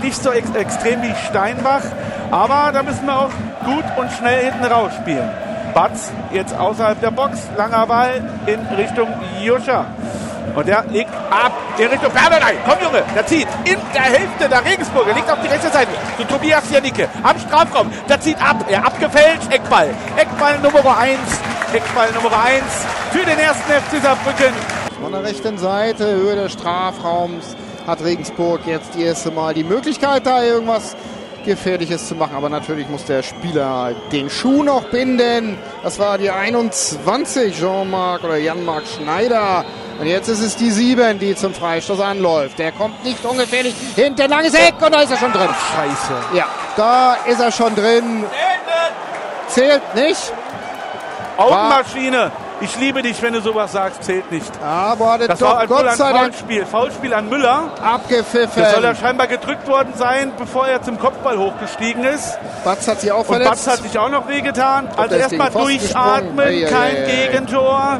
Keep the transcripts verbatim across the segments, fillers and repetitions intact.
nicht so ex extrem wie Steinbach, aber da müssen wir auch gut und schnell hinten raus spielen. Batz jetzt außerhalb der Box, langer Ball in Richtung Juscha. Und der legt ab in Richtung Perdedei. Komm Junge, der zieht in der Hälfte der Regensburger, liegt auf die rechte Seite zu Tobias Janicke am Strafraum. Der zieht ab, er abgefälscht, Eckball. Eckball Nummer eins, Eckball Nummer eins für den ersten F C Saarbrücken. Von der rechten Seite, Höhe des Strafraums, hat Regensburg jetzt das erste Mal die Möglichkeit, da irgendwas Gefährliches zu machen. Aber natürlich muss der Spieler den Schuh noch binden. Das war die einundzwanzig, Jean-Marc oder Jan-Marc Schneider. Und jetzt ist es die sieben, die zum Freistoß anläuft. Der kommt nicht ungefährlich hinter langes Eck und da ist er schon drin. Scheiße. Ja, da ist er schon drin. Zählt nicht. Augenmaschine. Ich liebe dich, wenn du sowas sagst, zählt nicht. Aber das doch, war ein Gott sei Dank Foulspiel. Foulspiel an Müller. Abgepfiffen. Das soll er scheinbar gedrückt worden sein, bevor er zum Kopfball hochgestiegen ist. Batz hat sich auch Und verletzt. Batz hat sich auch noch wehgetan. Also erstmal durchatmen, ei, ei, kein ei, ei. Gegentor.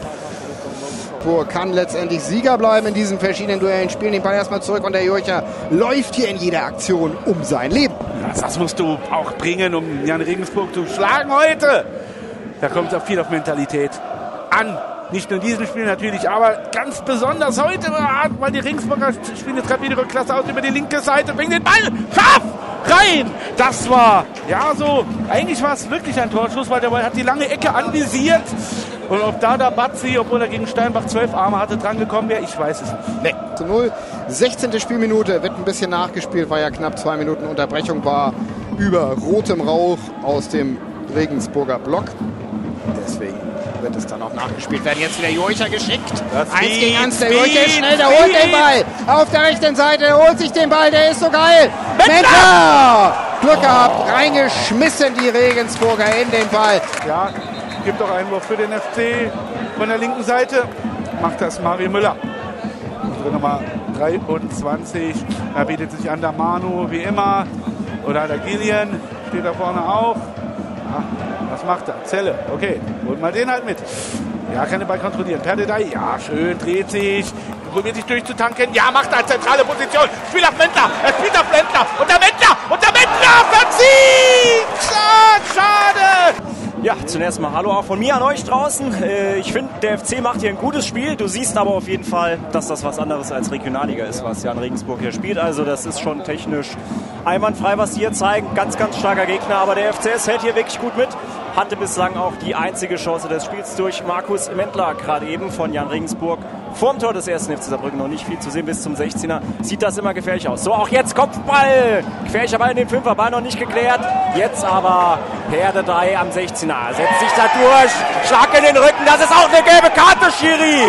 Kann letztendlich Sieger bleiben in diesen verschiedenen Duellen, spielen den Ball erstmal zurück und der Jurcher läuft hier in jeder Aktion um sein Leben. Das, das musst du auch bringen, um Jan Regensburg zu schlagen heute. Da kommt es auch viel auf Mentalität an. Nicht nur in diesem Spiel natürlich, aber ganz besonders heute, weil die Regensburger spielen jetzt gerade wieder ihre Klasse aus über die linke Seite, bringen den Ball scharf rein. Das war, ja so, eigentlich war es wirklich ein Torschuss, weil der Ball hat die lange Ecke anvisiert. Und ob da der Batzi, obwohl er gegen Steinbach zwölf Arme hatte, dran gekommen wäre, ich weiß es nicht. Nee. Zu null. sechzehnte Spielminute, wird ein bisschen nachgespielt, war ja knapp zwei Minuten Unterbrechung, war über rotem Rauch aus dem Regensburger Block. Deswegen wird es dann auch nachgespielt werden. Jetzt wieder Jurcher geschickt. Das Eins Speed, gegen eins, der Speed, Jurcher ist schnell, der Speed. holt den Ball. Auf der rechten Seite, der holt sich den Ball, der ist so geil. Mentler! Mentler! Glück gehabt, reingeschmissen die Regensburger in den Ball. Ja, gibt auch Einwurf für den F C von der linken Seite. Macht das Mario Müller. Unsere Nummer dreiundzwanzig. Da bietet sich an der Manu wie immer. Oder der Gillian steht da vorne auch. Ja, was macht er? Zelle. Okay, holt mal den halt mit. Ja, kann den Ball kontrollieren. Perdedei, ja, schön, dreht sich. Probiert sich durchzutanken. Ja, macht er zentrale Position. Spielt auf Mentler. Er spielt auf Lendler. Und der Mentler. Und der Mentler verzieht. Ah, schade. Ja, zunächst mal Hallo auch von mir an euch draußen. Äh, ich finde, der F C macht hier ein gutes Spiel. Du siehst aber auf jeden Fall, dass das was anderes als Regionalliga ist, was Jan Regensburg hier spielt. Also das ist schon technisch einwandfrei, was sie hier zeigen. Ganz, ganz starker Gegner, aber der F C S hält hier wirklich gut mit. Hatte bislang auch die einzige Chance des Spiels durch Markus Mentler, gerade eben von Jan Regensburg. Vorm Tor des ersten F C Saarbrücken noch nicht viel zu sehen bis zum sechzehner. Sieht das immer gefährlich aus. So, auch jetzt Kopfball. Gefährlicher Ball in den Fünfer, Ball noch nicht geklärt. Jetzt aber Perdedei am sechzehner. Setzt sich da durch. Schlag in den Rücken. Das ist auch eine gelbe Karte, Schiri.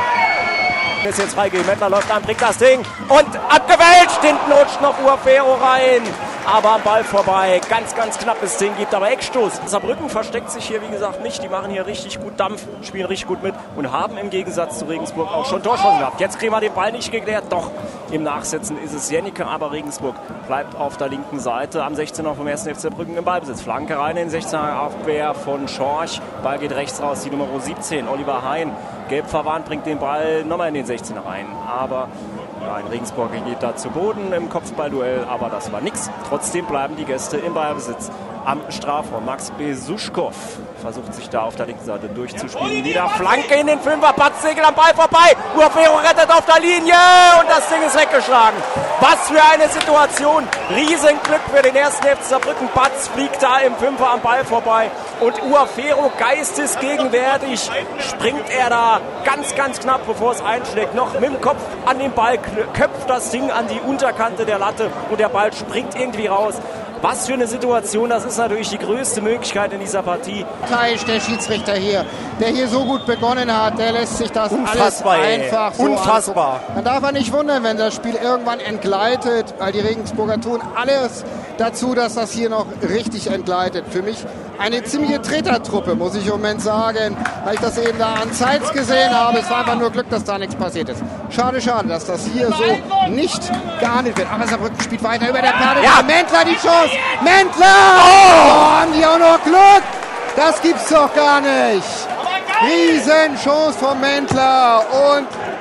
Ist jetzt freigegeben. Mentler läuft an, bringt das Ding. Und abgewälzt. Hinten rutscht noch Uafero rein. Aber am Ball vorbei. Ganz, ganz knappes Ding. Gibt aber Eckstoß. Saarbrücken versteckt sich hier, wie gesagt, nicht. Die machen hier richtig gut Dampf, spielen richtig gut mit und haben im Gegensatz zu Regensburg auch schon Torschancen gehabt. Jetzt kriegen wir den Ball nicht geklärt. Doch, im Nachsetzen ist es Janicke, aber Regensburg bleibt auf der linken Seite. Am sechzehner vom ersten F C Saarbrücken im Ballbesitz. Flanke rein in den sechzehner, Abwehr von Schorch. Ball geht rechts raus, die Nummer siebzehn, Oliver Hein. Gelb verwarnt, bringt den Ball nochmal in den sechzehner rein. Aber ja, ein Regensburger geht da zu Boden im Kopfballduell, aber das war nix. Trotzdem bleiben die Gäste im Ballbesitz. Am Strafraum Max Besuschkow versucht sich da auf der linken Seite durchzuspielen. Wieder Flanke in den Fünfer, Patzsegel am Ball vorbei. Uafero rettet auf der Linie und das Ding ist weggeschlagen. Was für eine Situation. Riesenglück für den ersten F C Saarbrücken. Batz fliegt da im Fünfer am Ball vorbei. Und Uafero geistesgegenwärtig springt er da ganz, ganz knapp, bevor es einschlägt. Noch mit dem Kopf an den Ball, köpft das Ding an die Unterkante der Latte und der Ball springt irgendwie raus. Was für eine Situation, das ist natürlich die größte Möglichkeit in dieser Partie. Teisch, der Schiedsrichter hier, der hier so gut begonnen hat, der lässt sich das Unfassbar, alles ey. einfach so Unfassbar. angucken. Man darf er nicht wundern, wenn das Spiel irgendwann entgleitet, weil die Regensburger tun alles dazu, dass das hier noch richtig entgleitet. Für mich eine ziemliche Tretertruppe, muss ich im Moment sagen, weil ich das eben da an Zeitz gesehen habe. Es war einfach nur Glück, dass da nichts passiert ist. Schade, schade, dass das hier so nicht geahndet wird. Aber Saarbrücken spielt weiter über der Perde. Ja. Mentler die Chance. Mentler! Oh, haben die auch noch Glück? Das gibt's doch gar nicht. Riesenchance von Mentler und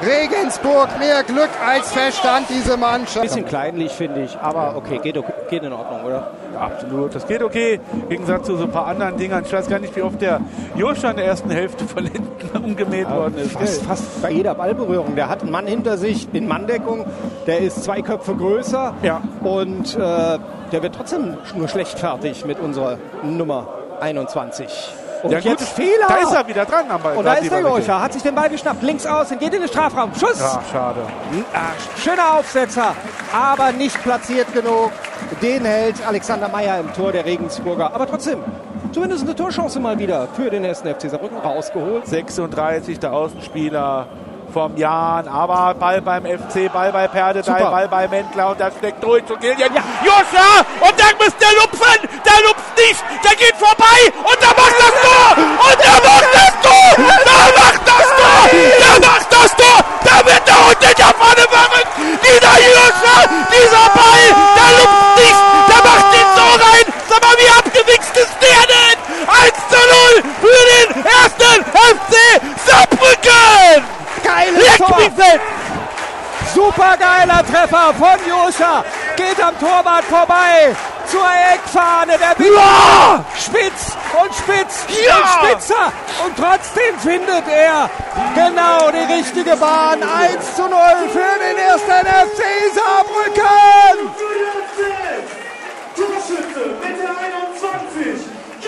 Regensburg mehr Glück als Verstand, diese Mannschaft. Bisschen kleinlich, finde ich, aber okay, geht, okay, geht in Ordnung, oder? Ja, absolut, das geht okay. Im Gegensatz zu so ein paar anderen Dingern. Ich weiß gar nicht, wie oft der Joscha in der ersten Hälfte von hinten umgemäht ja, worden ist. Fast, fast bei jeder Ballberührung. Der hat einen Mann hinter sich in Manndeckung, der ist zwei Köpfe größer ja. und äh, der wird trotzdem nur schlecht fertig mit unserer Nummer einundzwanzig. Und ja, jetzt gut, Fehler. Da ist er wieder dran am Ball. Und da ist der Joscha, hat sich den Ball geschnappt, links außen, geht in den Strafraum, Schuss. Ja, schade. Ach, schöner Aufsetzer, aber nicht platziert genug. Den hält Alexander Meyer im Tor der Regensburger. Aber trotzdem, zumindest eine Torchance mal wieder für den ersten F C Saarbrücken rausgeholt. sechsunddreißig, der Außenspieler vom Jan, aber Ball beim F C, Ball bei Perdedei, Ball bei Mendler und das steckt durch zu Gillian. Ja. Joscha! Und dann muss der lupfen! Der lupft nicht! Der geht vorbei! Und der macht das Tor! Und der macht das Tor! Der macht das Tor! Der macht das Tor! Da wird der Hund in der Pfanne verrückt! Dieser Joscha! Dieser Ball! Der lupft nicht! Der macht den Tor rein! Sag mal, wie abgewichst ist der denn? eins zu null für den ersten F C Saarbrücken! Geiles Tor! Super geiler Treffer von Joscha. Geht am Torwart vorbei. Zur Eckfahne. Der Ball ja! spitz und spitz ja! und spitzer. Und trotzdem findet er genau die richtige Bahn. eins zu null für den ersten F C Saarbrücken. Torschütze mit der einundzwanzig.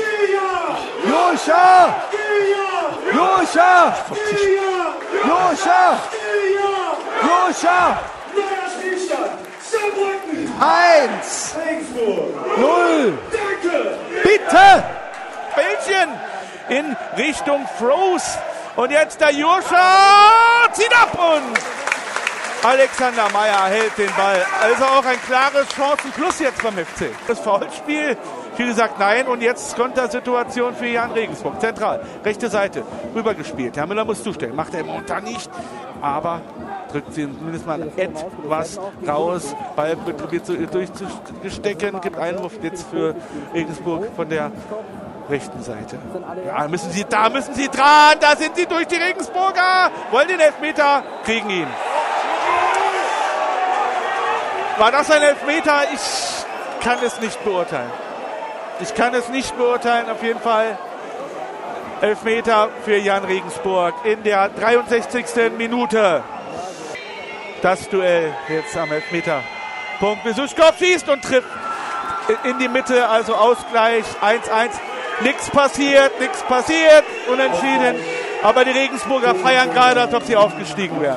Joscha! Joscha! Joscha! Joscha! Neuer Spielstand. Saarbrücken. Eins! Regensburg. Null! Danke. Bitte! Bällchen in Richtung Froze. Und jetzt der Joscha zieht ab und Alexander Meyer hält den Ball. Also auch ein klares Chancen-Plus jetzt beim F C. Das Foulspiel, wie gesagt, nein. Und jetzt Kontersituation für Jan Regensburg. Zentral, rechte Seite, rübergespielt. Herr Müller muss zustellen. Macht er momentan nicht. Aber drückt sie zumindest mal etwas raus. Ball wird probiert so durchzustecken. Gibt Einwurf jetzt für Regensburg von der rechten Seite. Ja, müssen sie, da müssen sie dran. Da sind sie durch die Regensburger. Wollen den Elfmeter, kriegen ihn. War das ein Elfmeter? Ich kann es nicht beurteilen. Ich kann es nicht beurteilen, auf jeden Fall. Elfmeter für Jan Regensburg in der dreiundsechzigsten Minute. Das Duell jetzt am Elfmeterpunkt. Besuschkow schießt und trifft in die Mitte, also Ausgleich eins eins. Nichts passiert, nichts passiert, unentschieden. Aber die Regensburger feiern gerade, als ob sie aufgestiegen wären.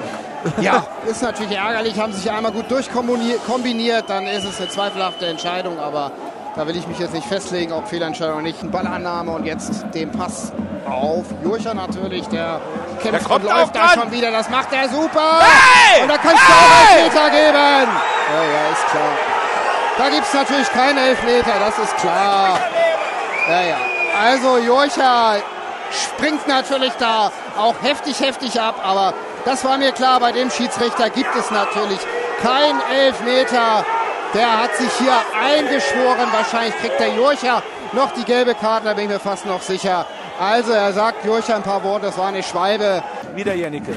Ja, ist natürlich ärgerlich, haben sich einmal gut durchkombiniert, dann ist es eine zweifelhafte Entscheidung, aber da will ich mich jetzt nicht festlegen, ob Fehlentscheidung oder nicht. Eine Ballannahme und jetzt den Pass auf Joscha natürlich, der kämpft und läuft da schon wieder, das macht er super! Hey! Und da kannst du auch Elfmeter geben! Ja, ja, ist klar. Da gibt es natürlich keinen Elfmeter, das ist klar. Ja, ja. Also Joscha springt natürlich da auch heftig, heftig ab, aber das war mir klar, bei dem Schiedsrichter gibt es natürlich kein Elfmeter. Der hat sich hier eingeschworen. Wahrscheinlich kriegt der Jurcha noch die gelbe Karte, da bin ich mir fast noch sicher. Also er sagt Jurcha ein paar Worte, das war eine Schwalbe. Wieder Janicke,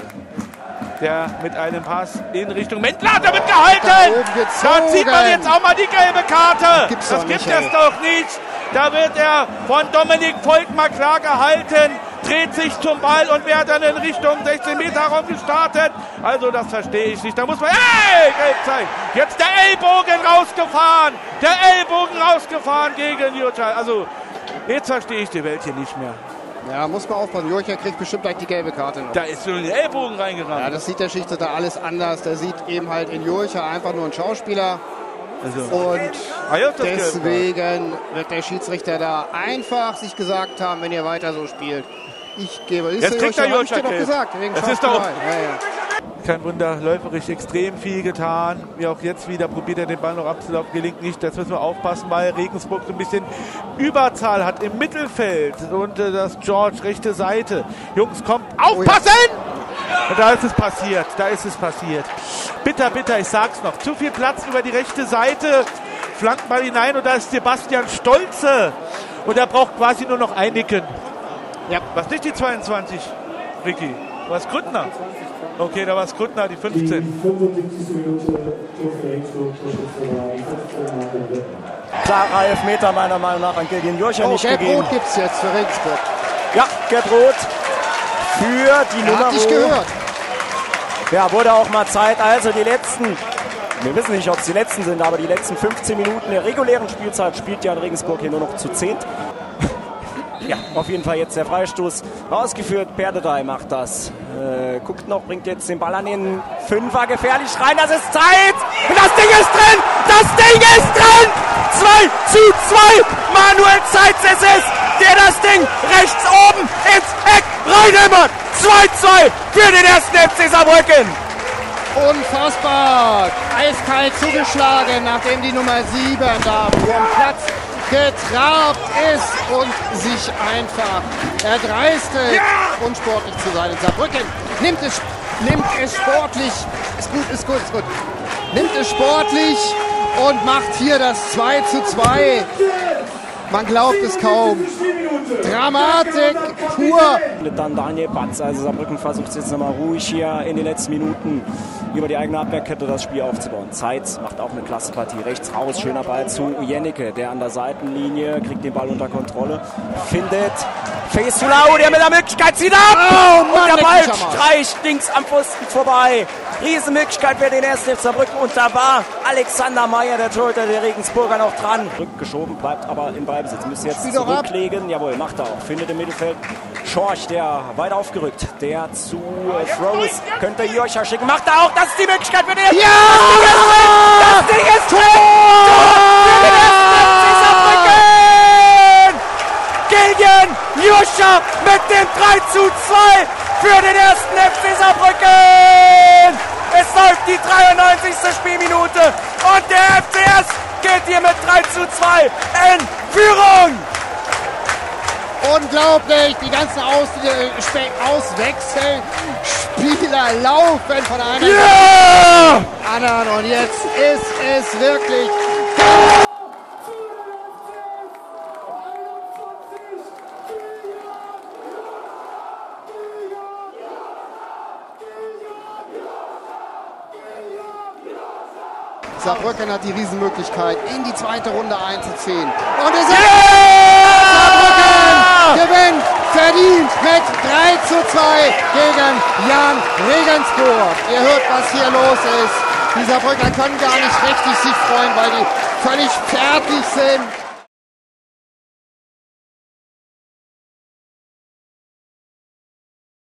der mit einem Pass in Richtung Mendler, da wird gehalten! Da zieht man jetzt auch mal die gelbe Karte! Gibt's das doch gibt nicht, es doch nicht! Da wird er von Dominik Volkmar klar gehalten, dreht sich zum Ball und wird dann in Richtung sechzehn Meter Raum gestartet. Also das verstehe ich nicht. Da muss man, hey, gelb zeigen. Jetzt der Ellbogen rausgefahren. Der Ellbogen rausgefahren gegen Jurcha. Also jetzt verstehe ich die Welt hier nicht mehr. Ja, muss man aufpassen. Jurcha kriegt bestimmt gleich die gelbe Karte noch. Da ist nur der Ellbogen reingerannt. Ja, das sieht der Schiedsrichter alles anders. Der sieht eben halt in Jurcha einfach nur einen Schauspieler. Also. Und ah, ja, deswegen wird der Schiedsrichter da einfach sich gesagt haben, wenn ihr weiter so spielt. Ich gebe, ist jetzt kriegt der Jurcha doch gesagt. Das ist doch ja, ja. Kein Wunder, läuferisch extrem viel getan. Wie auch jetzt wieder probiert er den Ball noch abzulaufen, gelingt nicht. Jetzt müssen wir aufpassen, weil Regensburg so ein bisschen Überzahl hat im Mittelfeld. Und äh, das George, rechte Seite. Jungs, kommt, aufpassen! Und da ist es passiert, da ist es passiert. Bitter, bitter, ich sag's noch. Zu viel Platz über die rechte Seite. Flankt mal hinein und da ist Sebastian Stolze. Und er braucht quasi nur noch einnicken. Ja. Was nicht die zweiundzwanzig, Ricky? Was Grüttner? Okay, da war es Grüttner, die fünfzehn. Klarer Elfmeter meiner Meinung nach an Gildian Jurcha Oh, nicht gegeben. Gelb-Rot gibt es jetzt für Regensburg. Ja, Gelb-Rot für die Er Nummer. hat dich gehört. Ja, wurde auch mal Zeit. Also die letzten, wir wissen nicht, ob es die letzten sind, aber die letzten fünfzehn Minuten der regulären Spielzeit spielt ja in Regensburg hier nur noch zu zehnt. Ja, auf jeden Fall jetzt der Freistoß rausgeführt. Perdedei macht das. Äh, guckt noch, bringt jetzt den Ball an den Fünfer gefährlich rein. Das ist Zeit. Und das Ding ist drin. Das Ding ist drin. zwei zu zwei. Manuel Zeitz es ist, der das Ding rechts oben ins Eck reinhämmert. zwei zu zwei für den ersten F C Saarbrücken. Unfassbar. Eiskalt zugeschlagen, nachdem die Nummer sieben da vom Platz getrabt ist und sich einfach erdreistet, ja! unsportlich zu sein in Saarbrücken. Nimmt es, nimmt es sportlich, ist gut, ist gut, ist gut. Nimmt es sportlich und macht hier das zwei zu zwei. Man glaubt es kaum. Dramatik pur. Dann Daniel Batz, also Saarbrücken versucht es jetzt nochmal ruhig hier in den letzten Minuten über die eigene Abwehrkette das Spiel aufzubauen. Zeitz macht auch eine klasse Partie. Rechts raus, schöner Ball zu Jennecke, der an der Seitenlinie kriegt den Ball unter Kontrolle. Findet Fesulau, der mit der Möglichkeit zieht ab! Oh, Mann, und der Ball streicht links am Pfosten vorbei. Riesenmöglichkeit für den ersten F C Saarbrücken und da war Alexander Meyer, der Torhüter der Regensburger, noch dran. Rückgeschoben, bleibt aber im Ballbesitz. Müsste jetzt zurücklegen. Jawohl, macht er auch. Findet im Mittelfeld Schorch, der weit aufgerückt. Der zu äh, Throws. Könnte Jurcha schicken. Macht er auch. Das ist die Möglichkeit für den ersten. Ja! Das Ding ist drin! Das Ding ist drin! Tor für den ersten F C Saarbrücken! Gildian Jurcha mit dem drei zu zwei für den ersten F C Saarbrücken! Es läuft die dreiundneunzigste Spielminute und der F C S geht hier mit drei zu zwei in Führung! Unglaublich, die ganzen Aus Auswechsel, Spieler laufen von einer yeah! anderen und jetzt ist es wirklich... Saarbrücken hat die Riesenmöglichkeit, in die zweite Runde einzuziehen. Und es ist yeah! Saarbrücken gewinnt verdient mit drei zu zwei gegen Jan Regensburg. Ihr hört, was hier los ist. Die Saarbrücker können gar nicht richtig sich freuen, weil die völlig fertig sind.